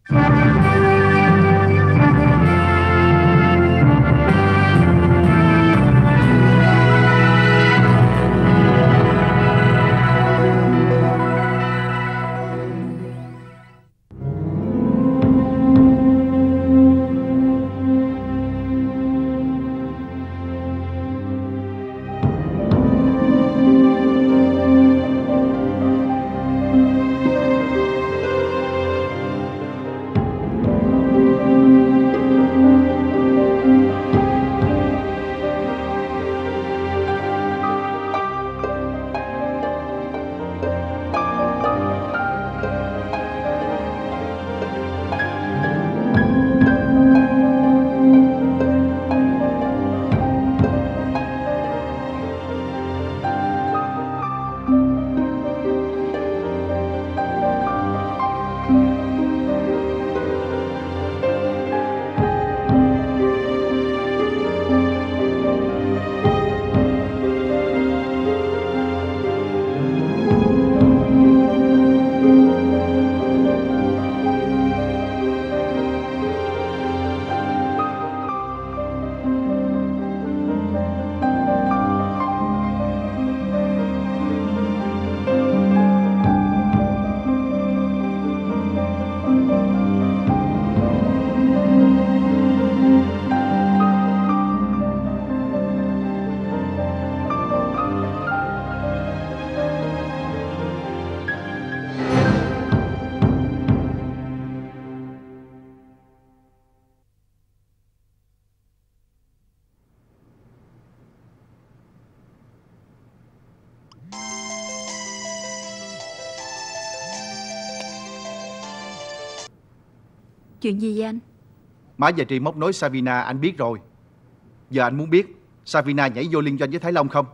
Chuyện gì vậy anh? Má và Tri móc nối Savina anh biết rồi. Giờ anh muốn biết Savina nhảy vô liên doanh với Thái Long không?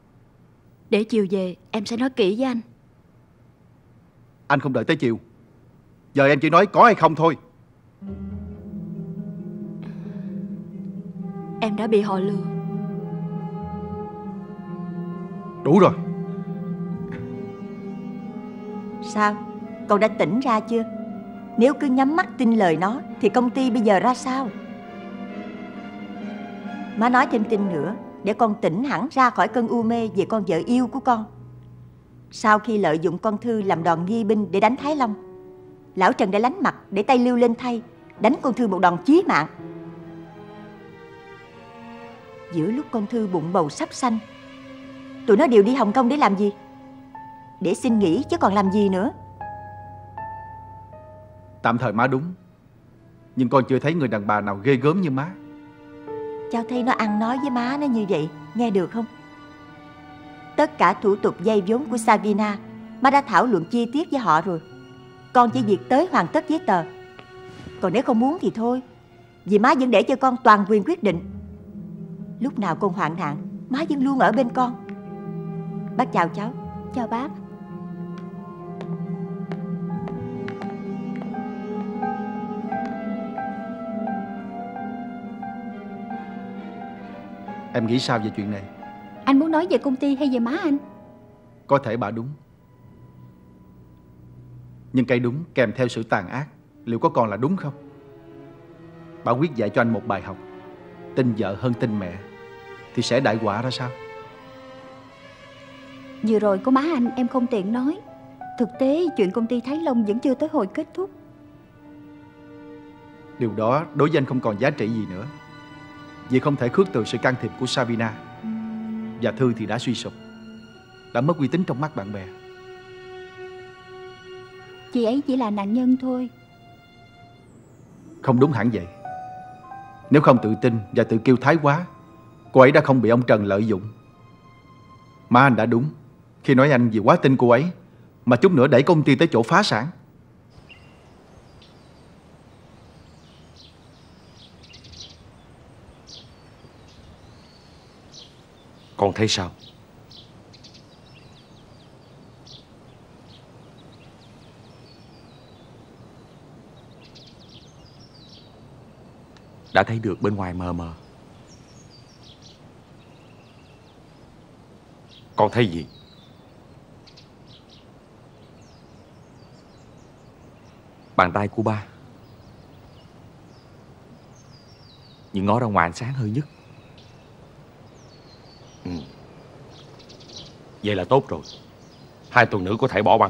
Để chiều về em sẽ nói kỹ với anh. Anh không đợi tới chiều. Giờ em chỉ nói có hay không thôi. Em đã bị họ lừa. Đủ rồi. Sao? Cậu đã tỉnh ra chưa? Nếu cứ nhắm mắt tin lời nó thì công ty bây giờ ra sao? Má nói thêm tin nữa để con tỉnh hẳn ra khỏi cơn u mê về con vợ yêu của con. Sau khi lợi dụng con Thư làm đòn nghi binh để đánh Thái Long, lão Trần đã lánh mặt để tay Lưu lên thay, đánh con Thư một đòn chí mạng. Giữa lúc con Thư bụng bầu sắp sanh, tụi nó đều đi Hồng Kông để làm gì? Để xin nghỉ chứ còn làm gì nữa. Tạm thời má đúng, nhưng con chưa thấy người đàn bà nào ghê gớm như má. Cháu thấy nó ăn nói với má nó như vậy, nghe được không? Tất cả thủ tục vay vốn của Savina má đã thảo luận chi tiết với họ rồi. Con chỉ việc tới hoàn tất giấy tờ. Còn nếu không muốn thì thôi, vì má vẫn để cho con toàn quyền quyết định. Lúc nào con hoạn nạn, má vẫn luôn ở bên con. Bác chào cháu. Chào bác. Em nghĩ sao về chuyện này? Anh muốn nói về công ty hay về má anh? Có thể bà đúng, nhưng cái đúng kèm theo sự tàn ác liệu có còn là đúng không? Bà quyết dạy cho anh một bài học. Tin vợ hơn tin mẹ thì sẽ đại họa ra sao? Vừa rồi có má anh em không tiện nói. Thực tế chuyện công ty Thái Long vẫn chưa tới hồi kết thúc. Điều đó đối với anh không còn giá trị gì nữa, vì không thể khước từ sự can thiệp của Savina. Và Thư thì đã suy sụp, đã mất uy tín trong mắt bạn bè. Chị ấy chỉ là nạn nhân thôi. Không đúng hẳn vậy. Nếu không tự tin và tự kiêu thái quá, cô ấy đã không bị ông Trần lợi dụng. Má anh đã đúng khi nói anh vì quá tin cô ấy mà chút nữa đẩy công ty tới chỗ phá sản. Con thấy sao? Đã thấy được bên ngoài mờ mờ. Con thấy gì? Bàn tay của ba nhưng ngó ra ngoài ánh sáng hơi nhất. Vậy là tốt rồi. 2 tuần nữa có thể bỏ băng.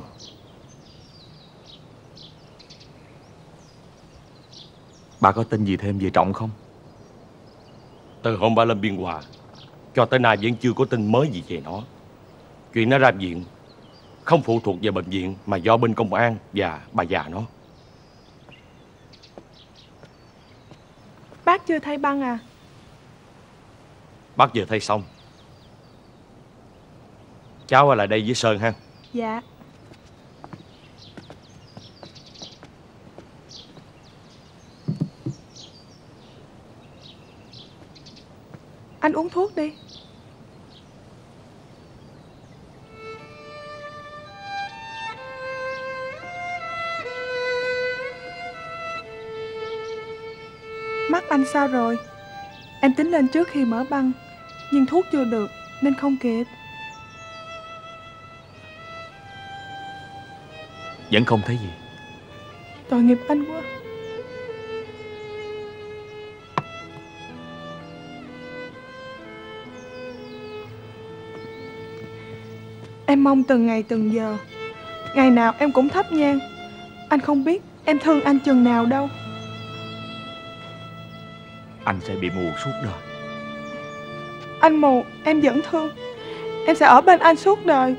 Bà có tin gì thêm về Trọng không? Từ hôm bà lên Biên Hòa cho tới nay vẫn chưa có tin mới gì về nó. Chuyện nó ra viện không phụ thuộc về bệnh viện, mà do bên công an và bà già nó. Bác chưa thay băng à? Bác vừa thay xong. Cháu ở lại đây với Sơn ha. Dạ. Anh uống thuốc đi. Mắt anh sao rồi? Em tính lên trước khi mở băng, nhưng thuốc chưa được nên không kịp. Vẫn không thấy gì. Tội nghiệp anh quá. Em mong từng ngày từng giờ, ngày nào em cũng thắp nhang. Anh không biết em thương anh chừng nào đâu. Anh sẽ bị mù suốt đời. Anh mù em vẫn thương. Em sẽ ở bên anh suốt đời.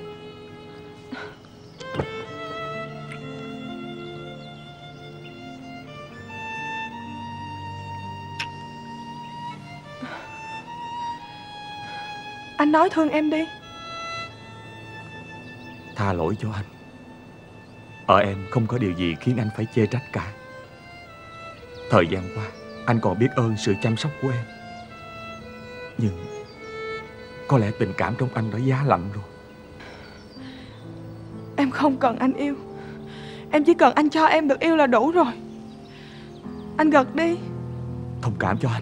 Anh nói thương em đi. Tha lỗi cho anh. Ở em không có điều gì khiến anh phải chê trách cả. Thời gian qua anh còn biết ơn sự chăm sóc của em, nhưng có lẽ tình cảm trong anh đã giá lạnh rồi. Em không cần anh yêu. Em chỉ cần anh cho em được yêu là đủ rồi. Anh gật đi. Thông cảm cho anh.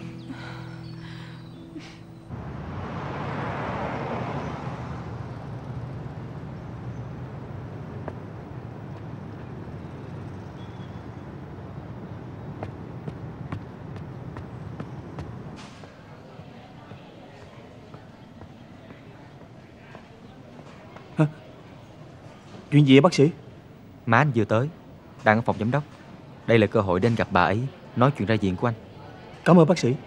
Chuyện gì vậy bác sĩ? Má anh vừa tới, đang ở phòng giám đốc. Đây là cơ hội để anh gặp bà ấy, nói chuyện ra viện của anh. Cảm ơn bác sĩ.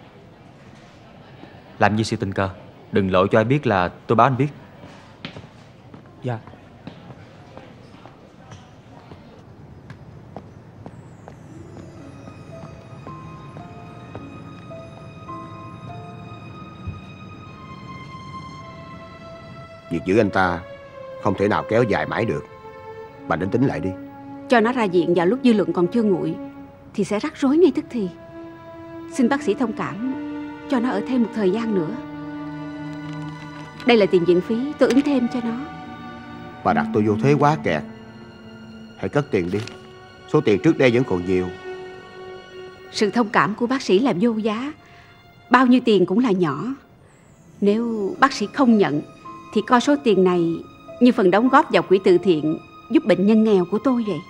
Làm như sự tình cờ, đừng lộ cho ai biết là tôi báo anh biết. Dạ. Việc giữ anh ta không thể nào kéo dài mãi được. Bà nên tính lại đi. Cho nó ra viện vào lúc dư luận còn chưa nguội thì sẽ rắc rối ngay tức thì. Xin bác sĩ thông cảm, cho nó ở thêm một thời gian nữa. Đây là tiền viện phí tôi ứng thêm cho nó. Bà đặt tôi vô thế quá kẹt. Hãy cất tiền đi. Số tiền trước đây vẫn còn nhiều. Sự thông cảm của bác sĩ là vô giá. Bao nhiêu tiền cũng là nhỏ. Nếu bác sĩ không nhận thì coi số tiền này như phần đóng góp vào quỹ từ thiện giúp bệnh nhân nghèo của tôi vậy.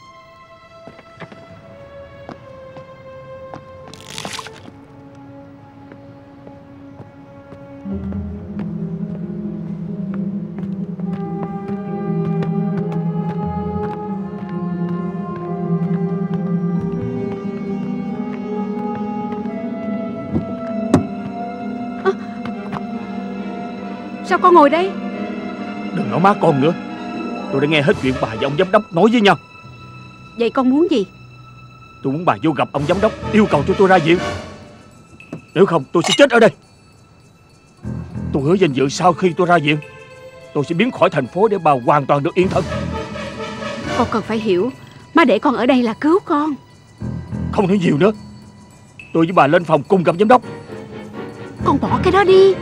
Sao con ngồi đây? Đừng nói má con nữa. Tôi đã nghe hết chuyện bà và ông giám đốc nói với nhau. Vậy con muốn gì? Tôi muốn bà vô gặp ông giám đốc, yêu cầu cho tôi ra viện. Nếu không tôi sẽ chết ở đây. Tôi hứa danh dự sau khi tôi ra viện, tôi sẽ biến khỏi thành phố để bà hoàn toàn được yên thân. Con cần phải hiểu, má để con ở đây là cứu con. Không nói nhiều nữa. Tôi với bà lên phòng cùng gặp giám đốc. Con bỏ cái đó đi.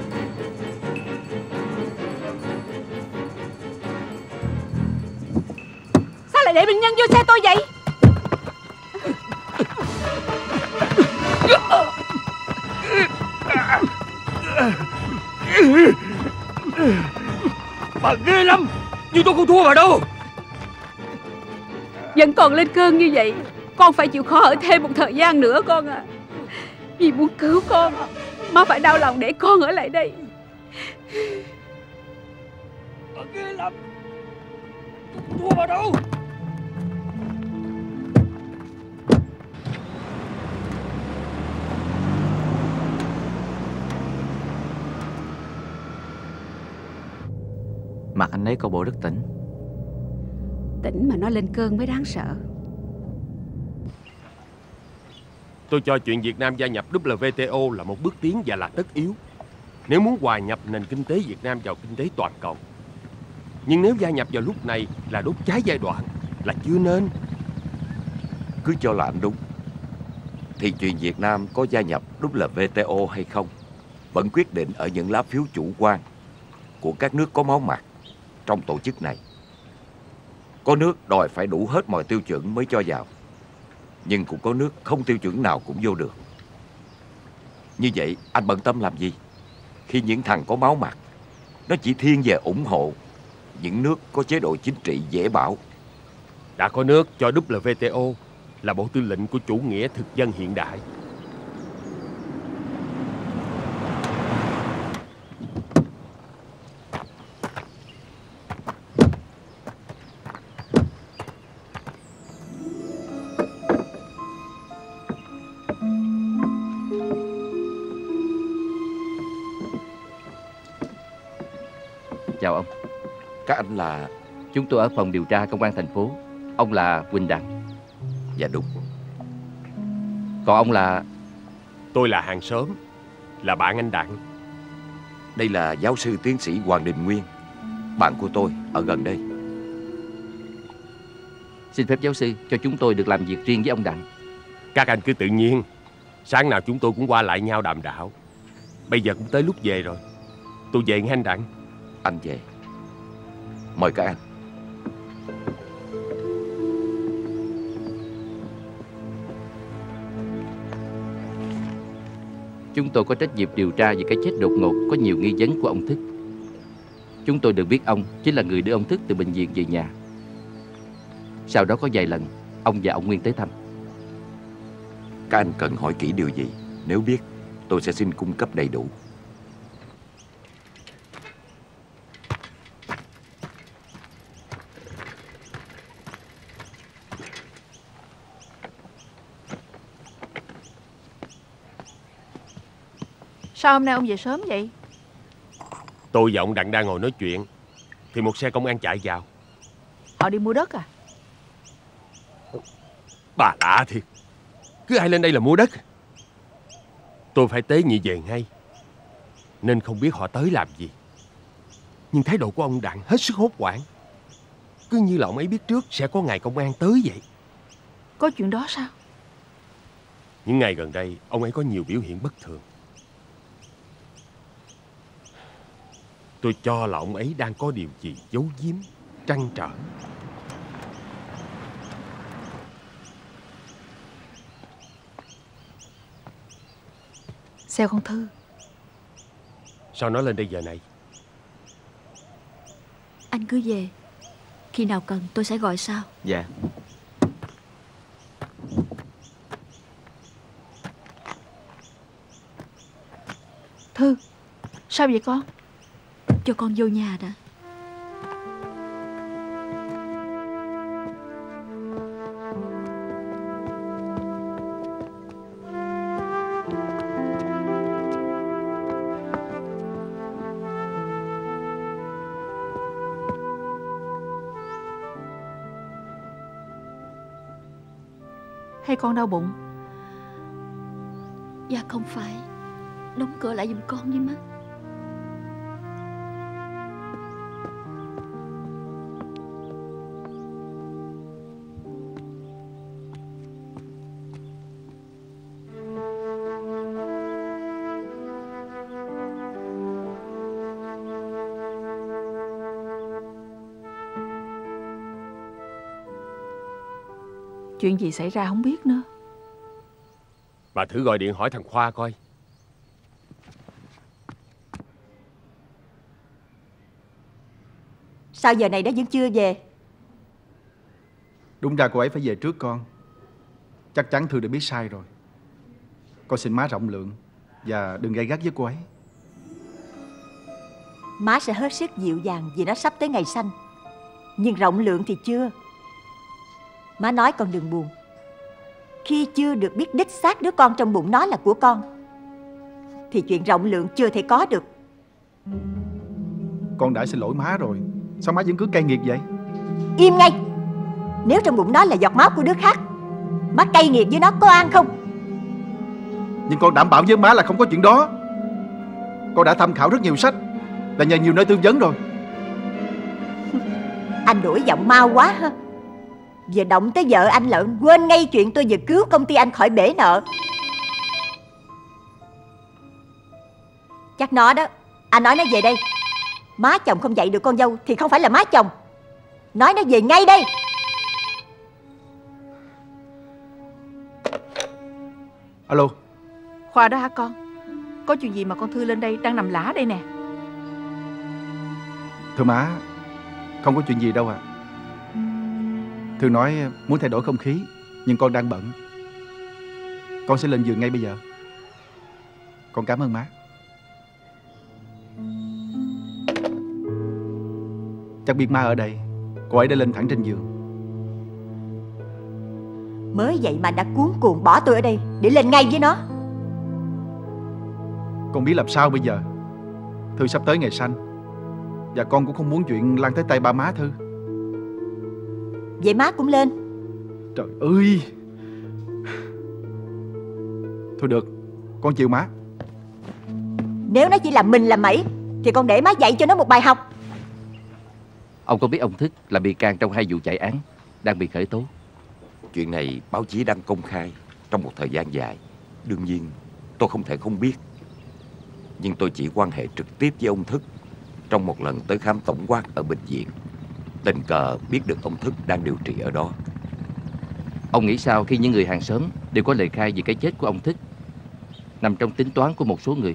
Sao lại để bệnh nhân vô xe tôi vậy? Bà ghê lắm. Nhưng tôi không thua bà đâu. Vẫn còn lên cơn như vậy, con phải chịu khó ở thêm một thời gian nữa con à. Vì muốn cứu con, má phải đau lòng để con ở lại đây. Ở kia lắm. Thua vào đâu? Mặt anh ấy coi bộ rất tỉnh. Tỉnh mà nó lên cơn mới đáng sợ. Tôi cho chuyện Việt Nam gia nhập WTO là một bước tiến và là tất yếu, nếu muốn hòa nhập nền kinh tế Việt Nam vào kinh tế toàn cầu. Nhưng nếu gia nhập vào lúc này là đốt cháy giai đoạn, là chưa nên. Cứ cho là anh đúng, thì chuyện Việt Nam có gia nhập WTO hay không vẫn quyết định ở những lá phiếu chủ quan của các nước có máu mặt trong tổ chức này. Có nước đòi phải đủ hết mọi tiêu chuẩn mới cho vào, nhưng cũng có nước không tiêu chuẩn nào cũng vô được. Như vậy anh bận tâm làm gì khi những thằng có máu mặt nó chỉ thiên về ủng hộ những nước có chế độ chính trị dễ bảo? Đã có nước cho WTO là bộ tư lệnh của chủ nghĩa thực dân hiện đại. Chào ông. Các anh là? Chúng tôi ở phòng điều tra công an thành phố. Ông là Quỳnh Đặng. Dạ đúng. Còn ông là? Tôi là hàng xóm, là bạn anh Đặng. Đây là giáo sư tiến sĩ Hoàng Đình Nguyên, bạn của tôi ở gần đây. Xin phép giáo sư cho chúng tôi được làm việc riêng với ông Đặng. Các anh cứ tự nhiên. Sáng nào chúng tôi cũng qua lại nhau đàm đạo. Bây giờ cũng tới lúc về rồi. Tôi về nghe anh Đặng. Anh về. Mời các anh. Chúng tôi có trách nhiệm điều tra về cái chết đột ngột có nhiều nghi vấn của ông Thức. Chúng tôi được biết ông chính là người đưa ông Thức từ bệnh viện về nhà. Sau đó có vài lần ông và ông Nguyên tới thăm. Các anh cần hỏi kỹ điều gì? Nếu biết, tôi sẽ xin cung cấp đầy đủ. Sao hôm nay ông về sớm vậy? Tôi và ông Đặng đang ngồi nói chuyện thì một xe công an chạy vào. Họ đi mua đất à? Bà lạ thiệt, cứ ai lên đây là mua đất. Tôi phải tế nhị về ngay, nên không biết họ tới làm gì. Nhưng thái độ của ông Đặng hết sức hốt hoảng, cứ như là ông ấy biết trước sẽ có ngày công an tới vậy. Có chuyện đó sao? Những ngày gần đây ông ấy có nhiều biểu hiện bất thường. Tôi cho là ông ấy đang có điều gì giấu giếm, trăn trở. Xe con Thư. Sao nó lên đây giờ này? Anh cứ về. Khi nào cần tôi sẽ gọi sau. Dạ. Thư, sao vậy con? Cho con vô nhà đã. Hay con đau bụng? Dạ không phải. Đóng cửa lại giùm con với má. Chuyện gì xảy ra không biết nữa. Bà thử gọi điện hỏi thằng Khoa coi. Sao giờ này nó vẫn chưa về? Đúng ra cô ấy phải về trước con. Chắc chắn Thư đã biết sai rồi. Con xin má rộng lượng và đừng gay gắt với cô ấy. Má sẽ hết sức dịu dàng vì nó sắp tới ngày sanh. Nhưng rộng lượng thì chưa. Má nói con đừng buồn. Khi chưa được biết đích xác đứa con trong bụng nó là của con thì chuyện rộng lượng chưa thể có được. Con đã xin lỗi má rồi, sao má vẫn cứ cay nghiệt vậy? Im ngay. Nếu trong bụng nó là giọt máu của đứa khác, má cay nghiệt với nó có an không? Nhưng con đảm bảo với má là không có chuyện đó. Con đã tham khảo rất nhiều sách, là nhờ nhiều nơi tư vấn rồi. Anh đổi giọng mau quá ha. Giờ động tới vợ anh lợn, quên ngay chuyện tôi vừa cứu công ty anh khỏi bể nợ. Chắc nó đó. Anh nói nó về đây. Má chồng không dạy được con dâu thì không phải là má chồng. Nói nó về ngay đây. Alo. Khoa đó hả con? Có chuyện gì mà con Thư lên đây, đang nằm lả đây nè. Thưa má, không có chuyện gì đâu ạ. Thư nói muốn thay đổi không khí, nhưng con đang bận. Con sẽ lên giường ngay bây giờ. Con cảm ơn má. Chắc biết má ở đây, cô ấy đã lên thẳng trên giường. Mới vậy mà đã cuống cuồng bỏ tôi ở đây để lên ngay với nó. Con biết làm sao bây giờ. Thư sắp tới ngày sanh, và con cũng không muốn chuyện lan tới tay ba má Thư. Vậy má cũng lên. Trời ơi. Thôi được, con chịu má. Nếu nó chỉ làm mình làm mẩy thì con để má dạy cho nó một bài học. Ông có biết ông Thức là bị can trong 2 vụ chạy án đang bị khởi tố? Chuyện này báo chí đăng công khai trong một thời gian dài. Đương nhiên tôi không thể không biết. Nhưng tôi chỉ quan hệ trực tiếp với ông Thức trong một lần tới khám tổng quát ở bệnh viện. Tình cờ biết được ông Thức đang điều trị ở đó. Ông nghĩ sao khi những người hàng xóm đều có lời khai về cái chết của ông Thức, nằm trong tính toán của một số người?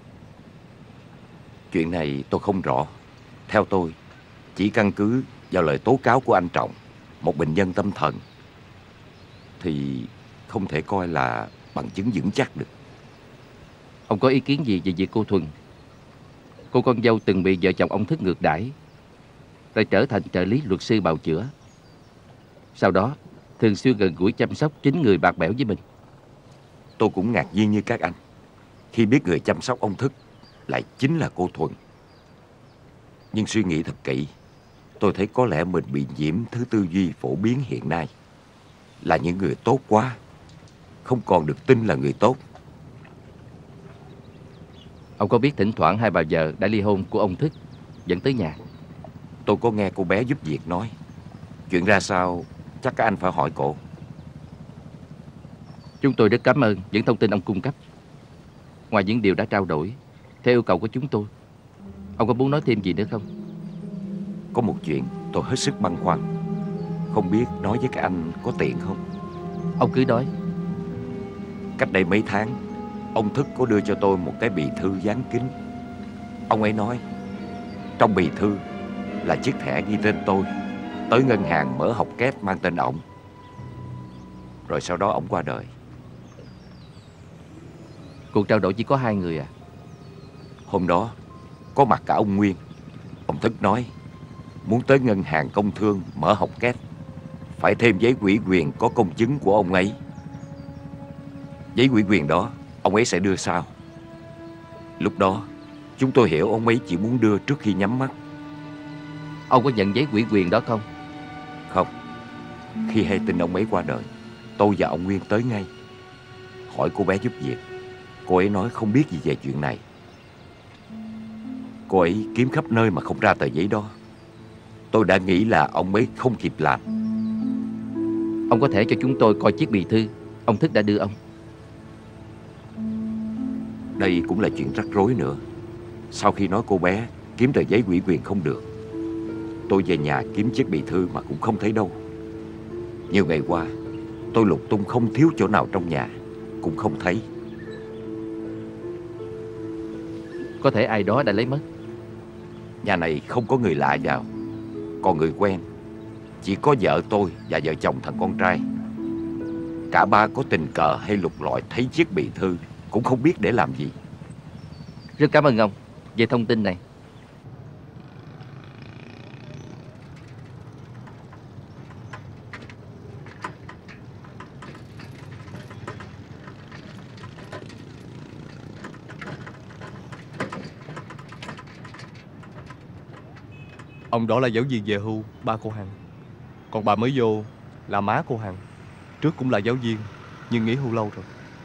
Chuyện này tôi không rõ. Theo tôi, chỉ căn cứ vào lời tố cáo của anh Trọng, một bệnh nhân tâm thần, thì không thể coi là bằng chứng vững chắc được. Ông có ý kiến gì về việc cô Thuần, cô con dâu từng bị vợ chồng ông Thức ngược đãi, rồi trở thành trợ lý luật sư bào chữa, sau đó thường xuyên gần gũi chăm sóc chính người bạc bẽo với mình? Tôi cũng ngạc nhiên như các anh khi biết người chăm sóc ông Thức lại chính là cô Thuần. Nhưng suy nghĩ thật kỹ, tôi thấy có lẽ mình bị nhiễm thứ tư duy phổ biến hiện nay, là những người tốt quá, không còn được tin là người tốt. Ông có biết thỉnh thoảng hai bà vợ đã ly hôn của ông Thức dẫn tới nhà? Tôi có nghe cô bé giúp việc nói. Chuyện ra sao chắc các anh phải hỏi cô. Chúng tôi rất cảm ơn những thông tin ông cung cấp. Ngoài những điều đã trao đổi theo yêu cầu của chúng tôi, ông có muốn nói thêm gì nữa không? Có một chuyện tôi hết sức băn khoăn, không biết nói với các anh có tiện không? Ông cứ nói. Cách đây mấy tháng, ông Thức có đưa cho tôi một cái bì thư dán kính. Ông ấy nói trong bì thư là chiếc thẻ ghi tên tôi tới ngân hàng mở học kép mang tên ổng. Rồi sau đó ổng qua đời. Cuộc trao đổi chỉ có 2 người à? Hôm đó có mặt cả ông Nguyên. Ông Thức nói muốn tới ngân hàng công thương mở học kép phải thêm giấy ủy quyền có công chứng của ông ấy. Giấy ủy quyền đó ông ấy sẽ đưa sau. Lúc đó chúng tôi hiểu ông ấy chỉ muốn đưa trước khi nhắm mắt. Ông có nhận giấy ủy quyền đó không? Không. Khi hay tin ông ấy qua đời, tôi và ông Nguyên tới ngay. Hỏi cô bé giúp việc, cô ấy nói không biết gì về chuyện này. Cô ấy kiếm khắp nơi mà không ra tờ giấy đó. Tôi đã nghĩ là ông ấy không kịp làm. Ông có thể cho chúng tôi coi chiếc bì thư ông Thức đã đưa ông? Đây cũng là chuyện rắc rối nữa. Sau khi nói cô bé kiếm tờ giấy ủy quyền không được, tôi về nhà kiếm chiếc bì thư mà cũng không thấy đâu. Nhiều ngày qua tôi lục tung không thiếu chỗ nào trong nhà, cũng không thấy. Có thể ai đó đã lấy mất. Nhà này không có người lạ vào. Còn người quen chỉ có vợ tôi và vợ chồng thằng con trai. Cả ba có tình cờ hay lục lọi thấy chiếc bì thư cũng không biết để làm gì. Rất cảm ơn ông về thông tin này. Ông đó là giáo viên về hưu, ba cô Hằng. Còn bà mới vô là má cô Hằng. Trước cũng là giáo viên, nhưng nghỉ hưu lâu rồi.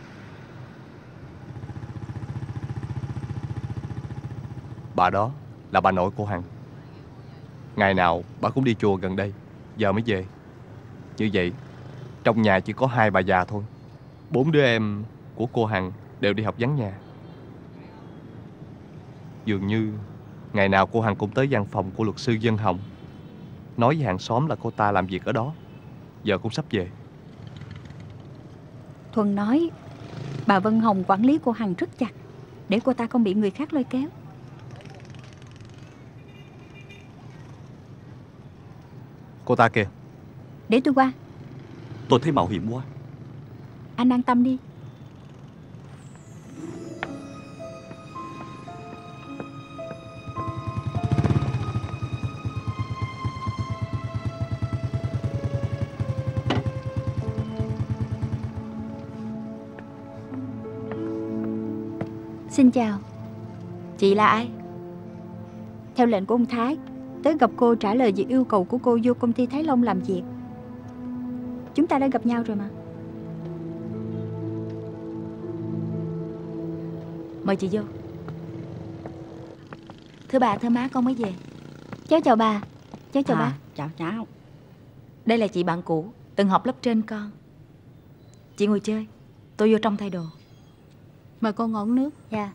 Bà đó là bà nội cô Hằng. Ngày nào bà cũng đi chùa gần đây, giờ mới về. Như vậy, trong nhà chỉ có 2 bà già thôi. 4 đứa em của cô Hằng đều đi học vắng nhà. Dường như ngày nào cô Hằng cũng tới văn phòng của luật sư Vân Hồng, nói với hàng xóm là cô ta làm việc ở đó, giờ cũng sắp về. Thuần nói bà Vân Hồng quản lý cô Hằng rất chặt, để cô ta không bị người khác lôi kéo. Cô ta kìa. Để tôi qua. Tôi thấy mạo hiểm quá. Anh an tâm đi. Xin chào. Chị là ai? Theo lệnh của ông Thái, tới gặp cô trả lời về yêu cầu của cô vô công ty Thái Long làm việc. Chúng ta đã gặp nhau rồi mà. Mời chị vô. Thưa bà, thưa má, con mới về. Cháu chào bà. Cháu chào bác. Chào cháu. Đây là chị bạn cũ, từng học lớp trên con. Chị ngồi chơi, tôi vô trong thay đồ. Mời cô ngồi uống nước. Dạ.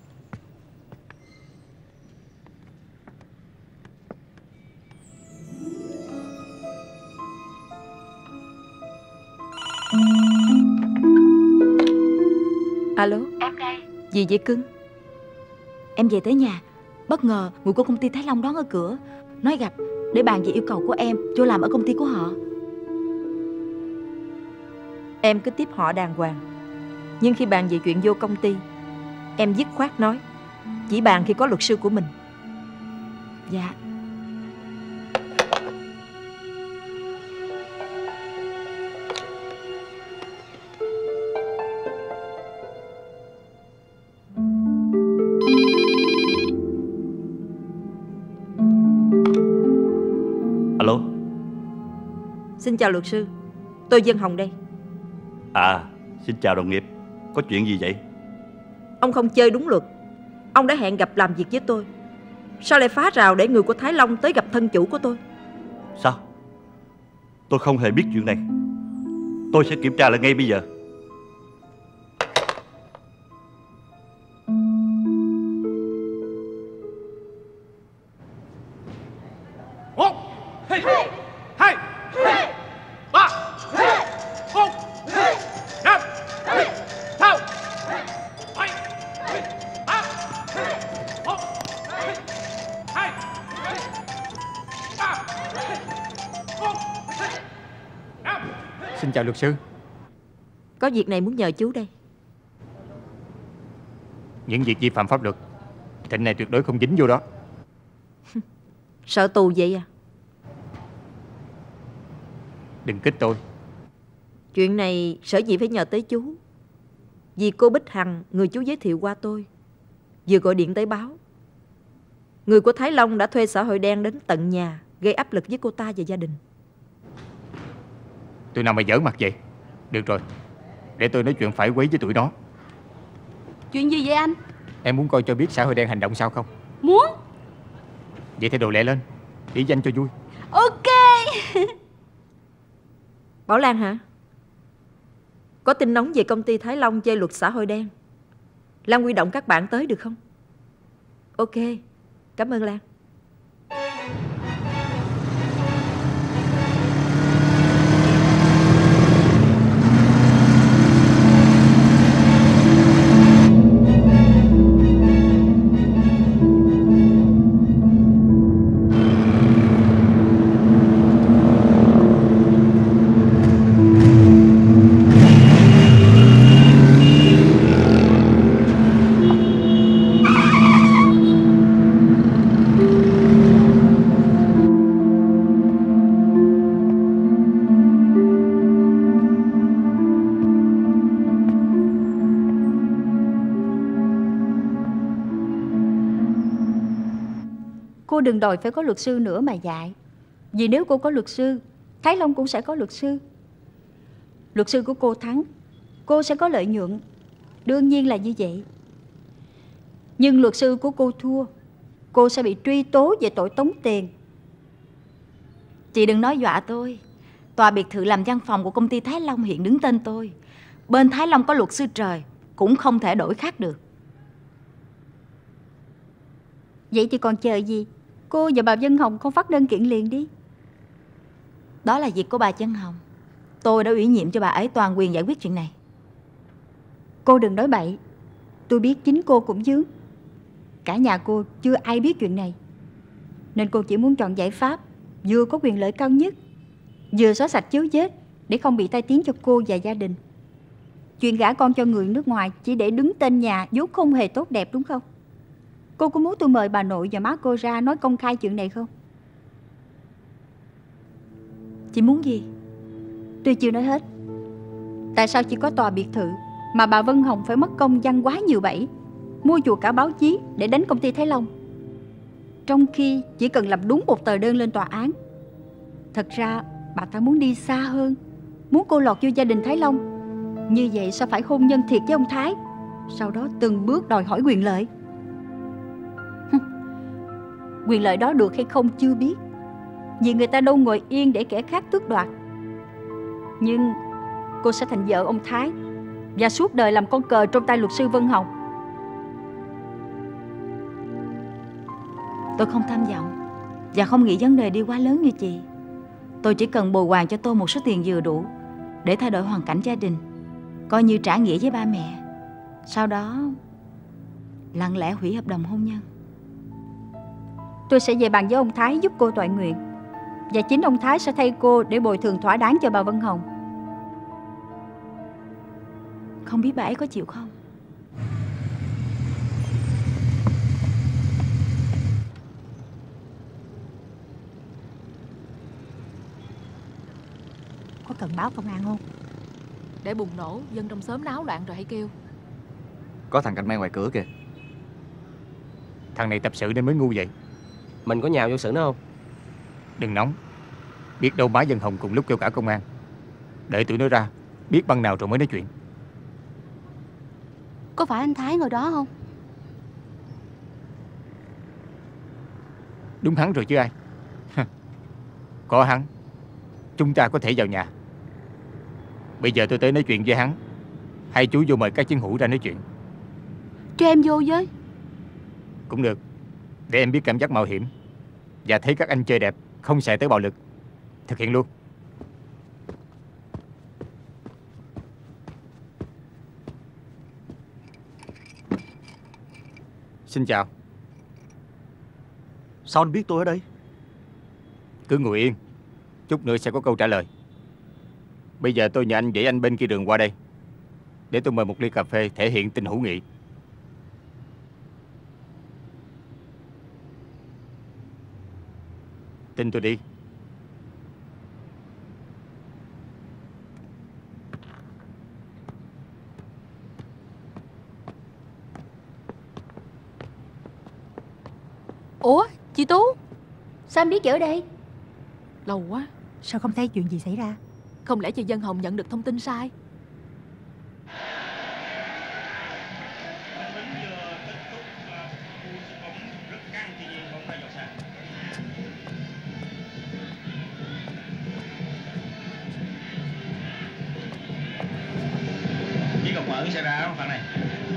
Alo. Em đây. Gì vậy cưng? Em về tới nhà, bất ngờ người của công ty Thái Long đón ở cửa, nói gặp để bàn về yêu cầu của em cho làm ở công ty của họ. Em cứ tiếp họ đàng hoàng, nhưng khi bàn về chuyện vô công ty, em dứt khoát nói chỉ bàn khi có luật sư của mình. Dạ. Alo. Xin chào luật sư, tôi Vân Hồng đây. À, xin chào đồng nghiệp. Có chuyện gì vậy? Ông không chơi đúng luật. Ông đã hẹn gặp làm việc với tôi, sao lại phá rào để người của Thái Long tới gặp thân chủ của tôi? Sao? Tôi không hề biết chuyện này. Tôi sẽ kiểm tra lại ngay bây giờ. Xin chào luật sư. Có việc này muốn nhờ chú đây. Những việc vi phạm pháp luật, Thịnh này tuyệt đối không dính vô đó. Sợ tù vậy à? Đừng kích tôi. Chuyện này sở dĩ phải nhờ tới chú, vì cô Bích Hằng, người chú giới thiệu qua tôi, vừa gọi điện tới báo người của Thái Long đã thuê xã hội đen đến tận nhà, gây áp lực với cô ta và gia đình. Tụi nào mà giỡn mặt vậy? Được rồi, để tôi nói chuyện phải quấy với tụi nó. Chuyện gì vậy anh? Em muốn coi cho biết xã hội đen hành động sao không? Muốn. Vậy thay đồ lẹ lên, điểm danh cho vui. Ok. Bảo Lan hả? Có tin nóng về công ty Thái Long chơi luật xã hội đen. Lan huy động các bạn tới được không? Ok, cảm ơn Lan. cô đừng đòi phải có luật sư nữa mà dạy. Vì nếu cô có luật sư, Thái Long cũng sẽ có luật sư. Luật sư của cô thắng, cô sẽ có lợi nhuận. Đương nhiên là như vậy. Nhưng luật sư của cô thua, cô sẽ bị truy tố về tội tống tiền. Chị đừng nói dọa tôi. Tòa biệt thự làm văn phòng của công ty Thái Long hiện đứng tên tôi. Bên Thái Long có luật sư trời, cũng không thể đổi khác được. Vậy thì còn chờ gì? Cô và bà Vân Hồng không phát đơn kiện liền đi. Đó là việc của bà Vân Hồng. Tôi đã ủy nhiệm cho bà ấy toàn quyền giải quyết chuyện này. Cô đừng nói bậy. Tôi biết chính cô cũng vướng. Cả nhà cô chưa ai biết chuyện này, nên cô chỉ muốn chọn giải pháp vừa có quyền lợi cao nhất, vừa xóa sạch dấu vết để không bị tai tiếng cho cô và gia đình. Chuyện gả con cho người nước ngoài chỉ để đứng tên nhà vốn không hề tốt đẹp, đúng không? Cô có muốn tôi mời bà nội và má cô ra nói công khai chuyện này không? Chị muốn gì? Tôi chưa nói hết. Tại sao chỉ có tòa biệt thự mà bà Vân Hồng phải mất công giăng quá nhiều bẫy, mua chuộc cả báo chí để đánh công ty Thái Long, trong khi chỉ cần làm đúng một tờ đơn lên tòa án? Thật ra bà ta muốn đi xa hơn, muốn cô lọt vô gia đình Thái Long. Như vậy sao phải hôn nhân thiệt với ông Thái, sau đó từng bước đòi hỏi quyền lợi. Quyền lợi đó được hay không chưa biết, vì người ta đâu ngồi yên để kẻ khác tước đoạt. Nhưng cô sẽ thành vợ ông Thái và suốt đời làm con cờ trong tay luật sư Vân Hồng. Tôi không tham vọng và không nghĩ vấn đề đi quá lớn như chị. Tôi chỉ cần bồi hoàn cho tôi một số tiền vừa đủ để thay đổi hoàn cảnh gia đình, coi như trả nghĩa với ba mẹ. Sau đó lặng lẽ hủy hợp đồng hôn nhân. Tôi sẽ về bàn với ông Thái giúp cô toại nguyện, và chính ông Thái sẽ thay cô để bồi thường thỏa đáng cho bà Vân Hồng. Không biết bà ấy có chịu không? Có cần báo công an không? Để bùng nổ, dân trong xóm náo loạn rồi hãy kêu. Có thằng canh me ngoài cửa kìa. Thằng này tập sự nên mới ngu vậy. Mình có nhào vô xử nó không? Đừng nóng. Biết đâu má Vân Hồng cùng lúc kêu cả công an. Đợi tụi nó ra, biết băng nào rồi mới nói chuyện. Có phải anh Thái ngồi đó không? Đúng hắn rồi chứ ai. Có hắn, chúng ta có thể vào nhà. Bây giờ tôi tới nói chuyện với hắn. Hai chú vô mời các chiến hữu ra nói chuyện. Cho em vô với. Cũng được. Để em biết cảm giác mạo hiểm và thấy các anh chơi đẹp, không xài tới bạo lực. Thực hiện luôn. Xin chào. Sao anh biết tôi ở đây? Cứ ngồi yên, chút nữa sẽ có câu trả lời. Bây giờ tôi nhờ anh dẫn anh bên kia đường qua đây, để tôi mời một ly cà phê thể hiện tình hữu nghị. Tin tôi đi. Ủa, chị Tú? Sao em biết chị ở đây? Lâu quá. Sao không thấy chuyện gì xảy ra? Không lẽ chị Vân Hồng nhận được thông tin sai? Chỉ cần mở sẽ ra phần này.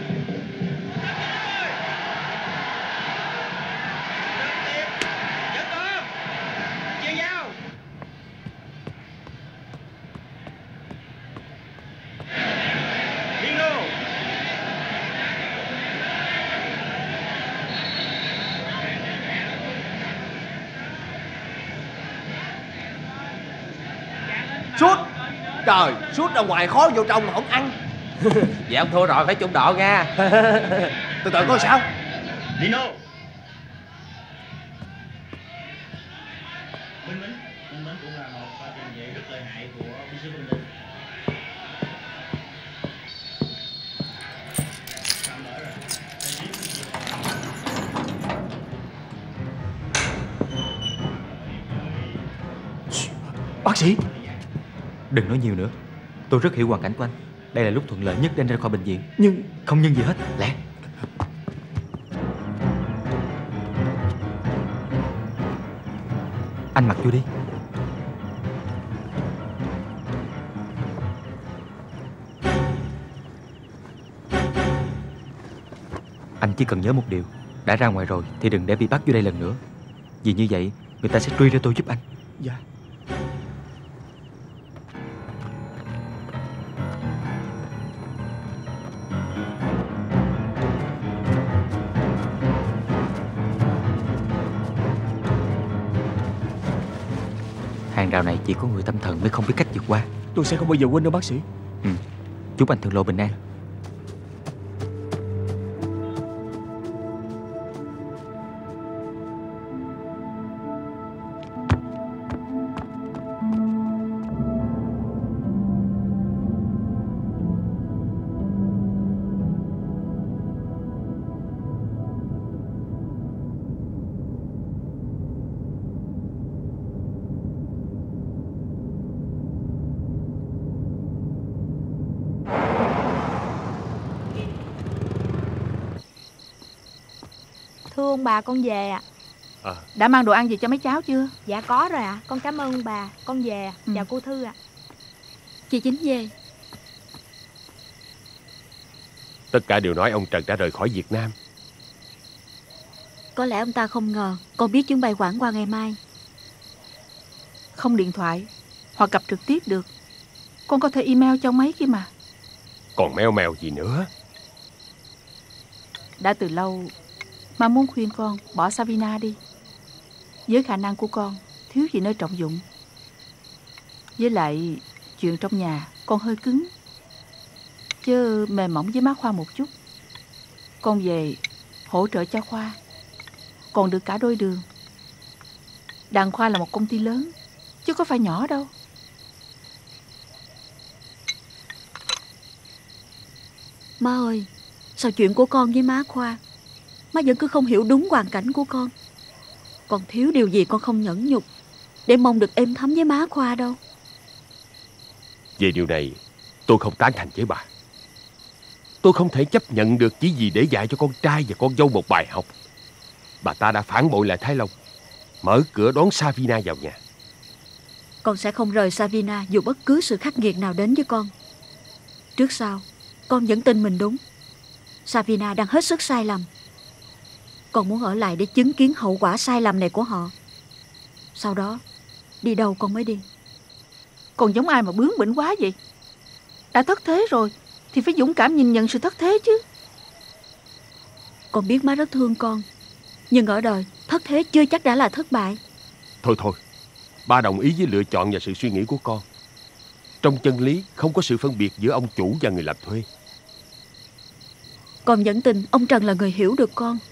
Sút. Trời, sút ra ngoài khó vô trong mà không ăn. Vậy ông thua rồi, phải chung độ nha. Từ từ coi sao. Dino. Minh Mẫn cũng là một tiền vệ rất lợi hại của binh sĩ Bình Định. Bác sĩ, đừng nói nhiều nữa. Tôi rất hiểu hoàn cảnh của anh. Đây là lúc thuận lợi nhất để anh ra khỏi bệnh viện. Nhưng không nhưng gì hết. Lẹ. Anh mặc vô đi. Anh chỉ cần nhớ một điều, đã ra ngoài rồi thì đừng để bị bắt vô đây lần nữa. Vì như vậy người ta sẽ truy ra tôi giúp anh. Dạ. Hàng rào này chỉ có người tâm thần mới không biết cách vượt qua. Tôi sẽ không bao giờ quên đâu bác sĩ. Chúc anh thượng lộ bình an. Thưa ông bà, con về ạ. Đã mang đồ ăn gì cho mấy cháu chưa? Dạ có rồi ạ. Con cảm ơn ông bà. Con về ạ. Chào cô Thư ạ. Chị Chính về. Tất cả đều nói ông Trần đã rời khỏi Việt Nam. Có lẽ ông ta không ngờ con biết chuyến bay Quảng qua ngày mai. Không điện thoại hoặc gặp trực tiếp được, con có thể email cho mấy kia mà. Còn meo mèo gì nữa? Đã từ lâu mà muốn khuyên con bỏ Savina đi. Với khả năng của con, thiếu gì nơi trọng dụng. Với lại chuyện trong nhà con hơi cứng, chứ mềm mỏng với má Khoa một chút. Con về hỗ trợ cho Khoa, còn được cả đôi đường. Đàn Khoa là một công ty lớn, chứ có phải nhỏ đâu. Má ơi, sao chuyện của con với má Khoa má vẫn cứ không hiểu đúng hoàn cảnh của con. Con thiếu điều gì con không nhẫn nhục để mong được êm thấm với má Khoa đâu. Về điều này tôi không tán thành với bà. Tôi không thể chấp nhận được chỉ vì để dạy cho con trai và con dâu một bài học. Bà ta đã phản bội lại Thái Long, mở cửa đón Savina vào nhà. Con sẽ không rời Savina dù bất cứ sự khắc nghiệt nào đến với con. Trước sau con vẫn tin mình đúng. Savina đang hết sức sai lầm. Con muốn ở lại để chứng kiến hậu quả sai lầm này của họ. Sau đó đi đâu con mới đi. Còn giống ai mà bướng bỉnh quá vậy? Đã thất thế rồi thì phải dũng cảm nhìn nhận sự thất thế chứ. Con biết má rất thương con, nhưng ở đời thất thế chưa chắc đã là thất bại. Thôi, ba đồng ý với lựa chọn và sự suy nghĩ của con. Trong chân lý không có sự phân biệt giữa ông chủ và người làm thuê. Con vẫn tin ông Trần là người hiểu được con.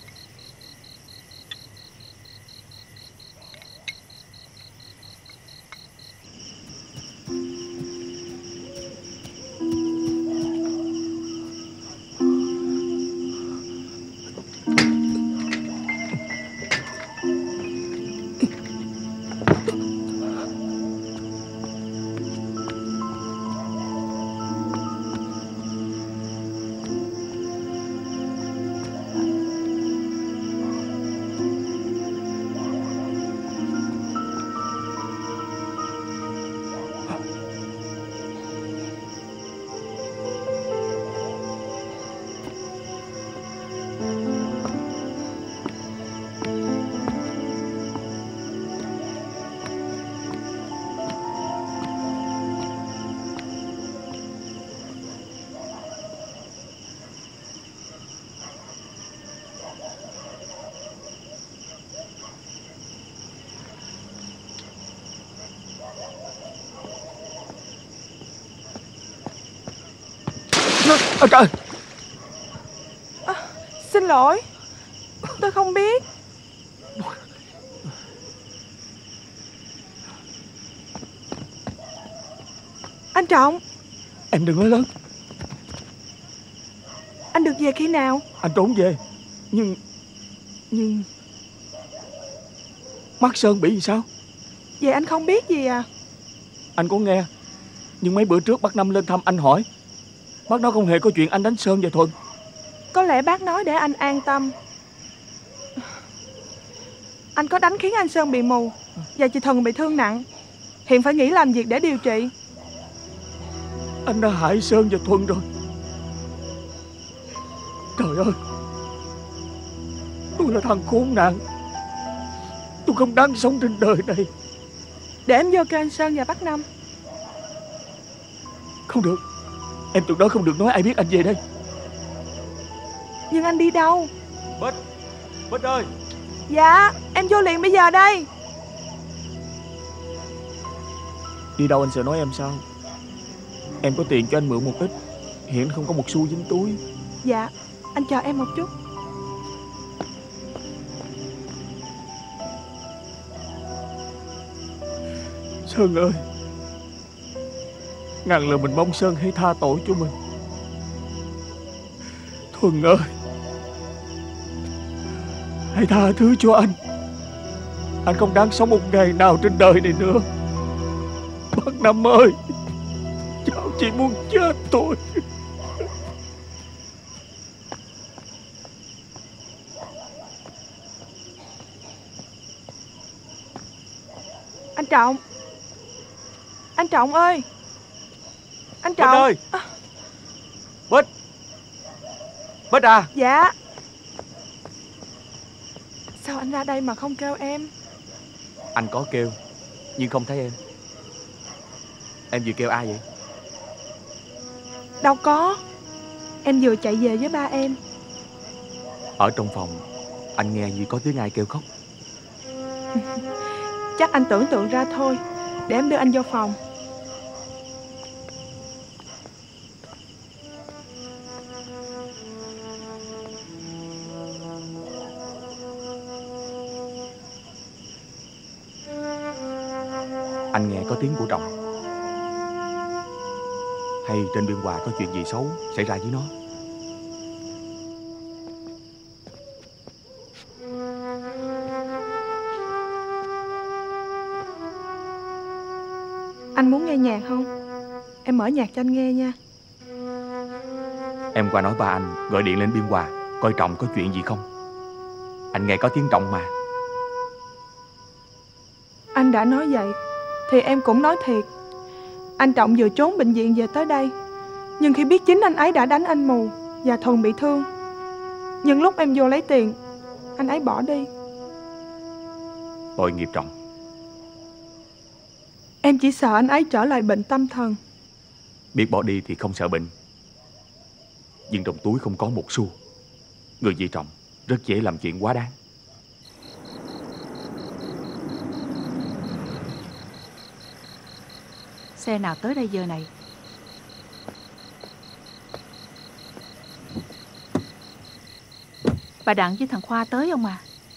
Trời! Xin lỗi, tôi không biết. Anh Trọng, em đừng nói lớn. Anh được về khi nào? Anh trốn về, nhưng Mắt Sơn bị gì sao? Vậy anh không biết gì à? Anh có nghe. Nhưng mấy bữa trước bác Năm lên thăm anh hỏi, bác nói không hề có chuyện anh đánh Sơn và Thuần. Có lẽ bác nói để anh an tâm. Anh có đánh khiến anh Sơn bị mù và chị Thuần bị thương nặng. Hiện phải nghỉ làm việc để điều trị. Anh đã hại Sơn và Thuần rồi. Trời ơi, tôi là thằng khốn nạn. Tôi không đáng sống trên đời này. Để em vô kêu anh Sơn và bác Năm. Không được. Em tuyệt đối không được nói ai biết anh về đây. Nhưng anh đi đâu? Bích ơi. Dạ, em vô liền bây giờ đây. Đi đâu anh sợ nói em sao? Em có tiền cho anh mượn một ít. Hiện không có một xu dính túi. Dạ, anh chờ em một chút. Sơn ơi, ngàn lần mình mong Sơn hãy tha tội cho mình. Thuần ơi, hãy tha thứ cho anh. Anh không đáng sống một ngày nào trên đời này nữa. Bác Năm ơi, cháu chỉ muốn chết thôi. Anh Trọng. Anh Trọng ơi. Anh Trọng. Bích ơi. Bích. Bích à. Dạ. Sao anh ra đây mà không kêu em? Anh có kêu, nhưng không thấy em. Em vừa kêu ai vậy? Đâu có. Em vừa chạy về với ba em. Ở trong phòng, anh nghe như có tiếng ai kêu khóc. Chắc anh tưởng tượng ra thôi. Để em đưa anh vô phòng. Anh nghe có tiếng của Trọng. Hay trên Biên Hòa có chuyện gì xấu xảy ra với nó? Anh muốn nghe nhạc không? Em mở nhạc cho anh nghe nha. Em qua nói ba anh gọi điện lên Biên Hòa coi Trọng có chuyện gì không. Anh nghe có tiếng Trọng mà. Anh đã nói vậy thì em cũng nói thiệt. Anh Trọng vừa trốn bệnh viện về tới đây. Nhưng khi biết chính anh ấy đã đánh anh Mù và Thuần bị thương, nhưng lúc em vô lấy tiền, anh ấy bỏ đi. Tội nghiệp Trọng. Em chỉ sợ anh ấy trở lại bệnh tâm thần. Biết bỏ đi thì không sợ bệnh, nhưng trong túi không có một xu. Người như Trọng rất dễ làm chuyện quá đáng. Xe nào tới đây giờ này? Bà Đặng với thằng Khoa tới không à?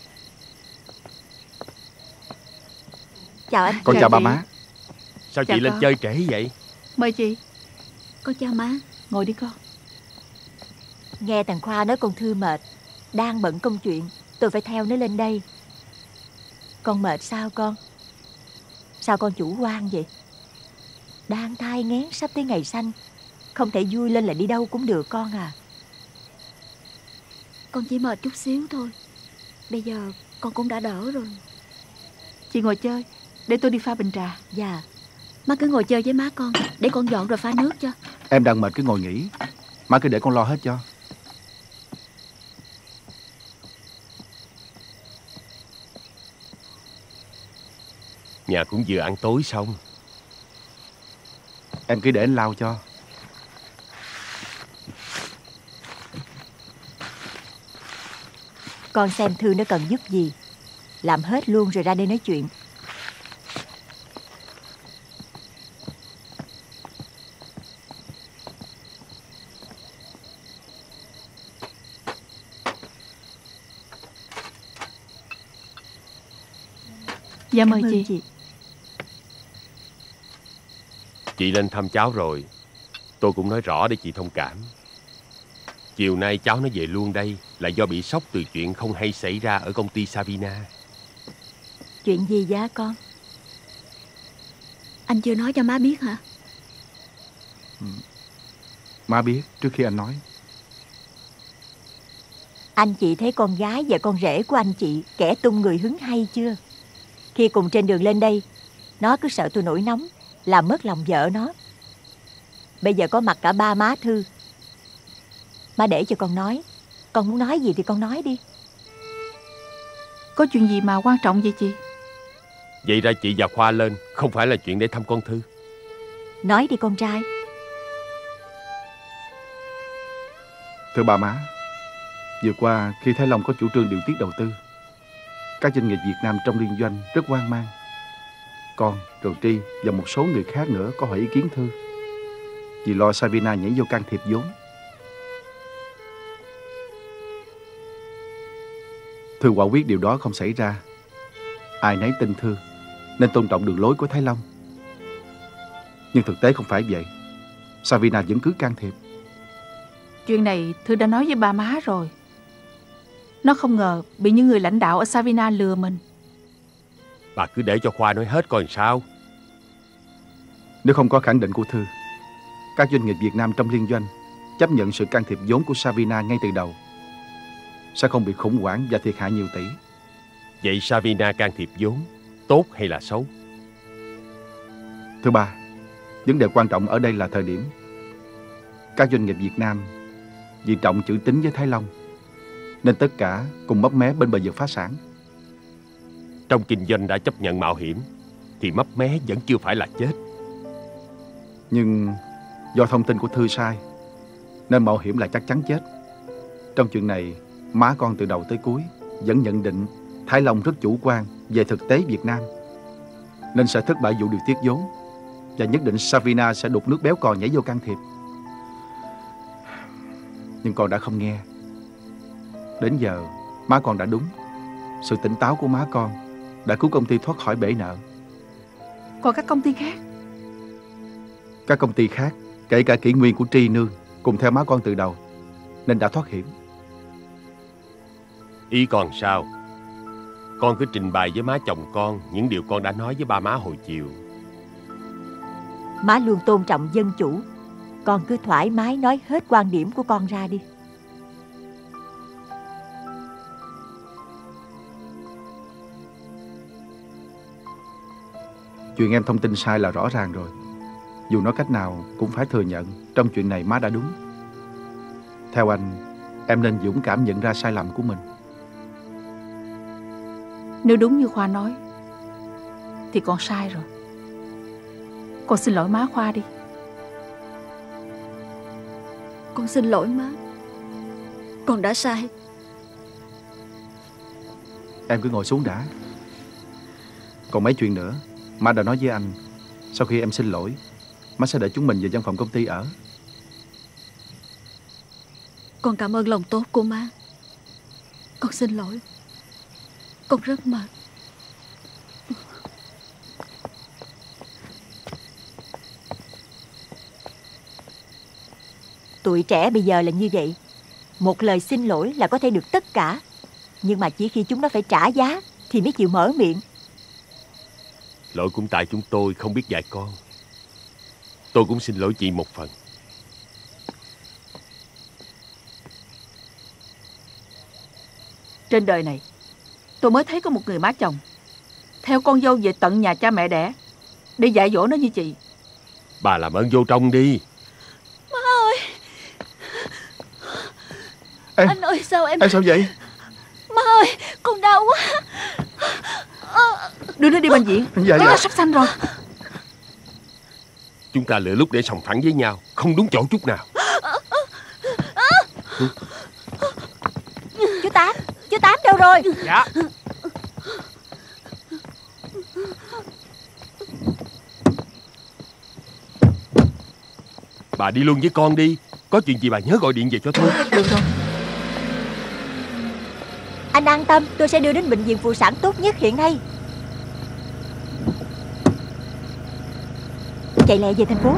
Chào anh. Con chào ba má. Sao Chào chị lên con. chơi trễ vậy? Mời chị. Con chào má. Ngồi đi con. Nghe thằng Khoa nói con Thư mệt, đang bận công chuyện, tôi phải theo nó lên đây. Con mệt sao con? Sao con chủ quan vậy? Đang thai nghén sắp tới ngày sanh, không thể vui lên là đi đâu cũng được con à. Con chỉ mệt chút xíu thôi. Bây giờ con cũng đã đỡ rồi. Chị ngồi chơi, để tôi đi pha bình trà. Dạ. Má cứ ngồi chơi với má con, để con dọn rồi pha nước cho. Em đang mệt cứ ngồi nghỉ. Má cứ để con lo hết cho. Nhà cũng vừa ăn tối xong. Em cứ để anh lau cho. Con xem Thư nó cần giúp gì, làm hết luôn rồi ra đây nói chuyện. Dạ mời chị. Chị lên thăm cháu rồi, tôi cũng nói rõ để chị thông cảm. Chiều nay cháu nó về luôn đây là do bị sốc từ chuyện không hay xảy ra ở công ty Savina. Chuyện gì vậy con? Anh chưa nói cho má biết hả? Má biết trước khi anh nói. Anh chị thấy con gái và con rể của anh chị kẻ tung người hứng hay chưa? Khi cùng trên đường lên đây, nó cứ sợ tôi nổi nóng, làm mất lòng vợ nó. Bây giờ có mặt cả ba má Thư. Má để cho con nói. Con muốn nói gì thì con nói đi. Có chuyện gì mà quan trọng vậy chị? Vậy ra chị và Khoa lên không phải là chuyện để thăm con Thư. Nói đi con trai. Thưa ba má, vừa qua khi Thái Long có chủ trương điều tiết đầu tư, các doanh nghiệp Việt Nam trong liên doanh rất hoang mang. Con, rồi Tri và một số người khác nữa có hỏi ý kiến Thư, vì lo Savina nhảy vô can thiệp vốn. Thư quả quyết điều đó không xảy ra. Ai nấy tin Thư, nên tôn trọng đường lối của Thái Long. Nhưng thực tế không phải vậy. Savina vẫn cứ can thiệp. Chuyện này Thư đã nói với ba má rồi. Nó không ngờ bị những người lãnh đạo ở Savina lừa mình. Bà cứ để cho Khoa nói hết coi làm sao. Nếu không có khẳng định của Thư, các doanh nghiệp Việt Nam trong liên doanh chấp nhận sự can thiệp vốn của Savina ngay từ đầu, sẽ không bị khủng hoảng và thiệt hại nhiều tỷ. Vậy Savina can thiệp vốn tốt hay là xấu? Thứ ba, vấn đề quan trọng ở đây là thời điểm. Các doanh nghiệp Việt Nam vì trọng chữ tín với Thái Long, nên tất cả cùng mấp mé bên bờ vực phá sản. Trong kinh doanh đã chấp nhận mạo hiểm thì mấp mé vẫn chưa phải là chết. Nhưng do thông tin của Thư sai, nên mạo hiểm là chắc chắn chết. Trong chuyện này, má con từ đầu tới cuối vẫn nhận định Thái Long rất chủ quan về thực tế Việt Nam, nên sẽ thất bại vụ điều tiết vốn, và nhất định Savina sẽ đục nước béo cò nhảy vô can thiệp. Nhưng con đã không nghe. Đến giờ má con đã đúng. Sự tỉnh táo của má con đã cứu công ty thoát khỏi bể nợ. Còn các công ty khác? Các công ty khác, kể cả Kỷ Nguyên của Tri Nương, cùng theo má con từ đầu, nên đã thoát hiểm. Ý con sao? Con cứ trình bày với má chồng con những điều con đã nói với ba má hồi chiều. Má luôn tôn trọng dân chủ. Con cứ thoải mái nói hết quan điểm của con ra đi. Chuyện em thông tin sai là rõ ràng rồi. Dù nói cách nào cũng phải thừa nhận trong chuyện này má đã đúng. Theo anh, em nên dũng cảm nhận ra sai lầm của mình. Nếu đúng như Khoa nói thì con sai rồi. Con xin lỗi má Khoa đi. Con xin lỗi má. Con đã sai. Em cứ ngồi xuống đã. Còn mấy chuyện nữa, má đã nói với anh. Sau khi em xin lỗi, má sẽ đợi chúng mình về văn phòng công ty ở. Con cảm ơn lòng tốt của má. Con xin lỗi. Con rất mệt. Tụi trẻ bây giờ là như vậy. Một lời xin lỗi là có thể được tất cả. Nhưng mà chỉ khi chúng nó phải trả giá thì mới chịu mở miệng. Lỗi cũng tại chúng tôi không biết dạy con. Tôi cũng xin lỗi chị một phần. Trên đời này, tôi mới thấy có một người má chồng theo con dâu về tận nhà cha mẹ đẻ để dạy dỗ nó như chị. Bà làm ơn vô trong đi. Má ơi. Anh ơi, sao em... Em sao vậy? Má ơi, con đau quá. Đưa nó đi bệnh viện. Dạ, Nó dạ. sắp sanh rồi. Chúng ta lựa lúc để sòng phẳng với nhau, không đúng chỗ chút nào. Chú Tám đâu rồi? Dạ. Bà đi luôn với con đi. Có chuyện gì bà nhớ gọi điện về cho tôi. Được rồi. Anh an tâm, tôi sẽ đưa đến bệnh viện phụ sản tốt nhất hiện nay. Chạy lẹ về thành phố.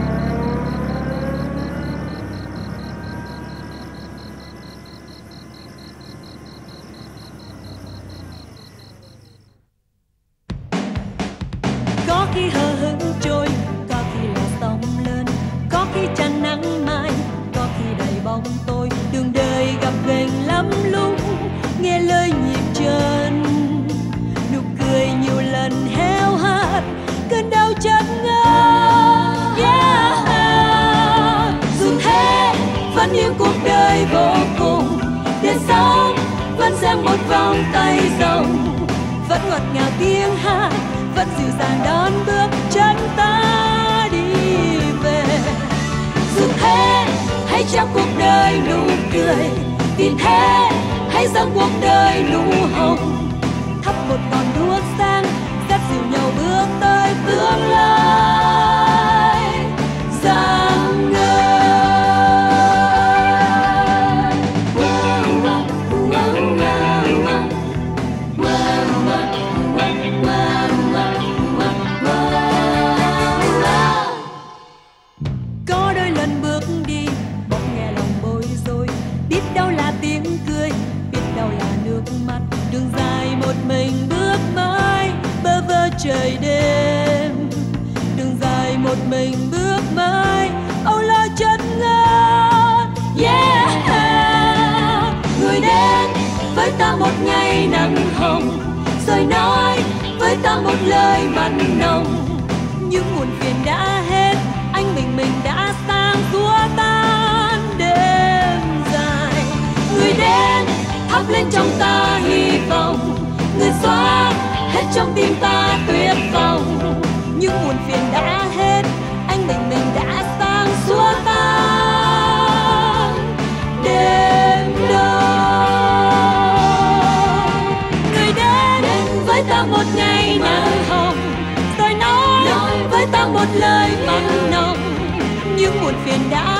Có khi hờ hững trôi một vòng tay rồng, vẫn ngọt ngào tiếng hát, vẫn dịu dàng đón bước chân ta đi về. Dù thế hãy trao cuộc đời nụ cười, vì thế hãy dâng cuộc đời nụ hồng, thắp một ngọn đuốc sáng dắt dìu nhau bước tới tương lai rạng ngời. Có đôi lần bước đi bỗng nghe lòng bối rối, biết đâu là tiếng cười, biết đâu là nước mắt. Đường dài một mình bước mãi bơ vơ trời đêm, đường dài một mình bước mãi âu lo chân ngất. Yeah, người đến với ta một ngày nắng hồng, rồi nói với ta một lời mặn nồng. Những buồn phiền đã hết, anh mình đã sang xua tan đêm dài. Người đến thắp lên trong ta hy vọng, người xóa hết trong tim ta tuyệt vọng. Những buồn phiền đã hết, anh mình đã sang xua tan đêm đông. Người đến với ta một ngày nắng hồng, rồi nói với ta một lời mặn nồng. Những buồn phiền đã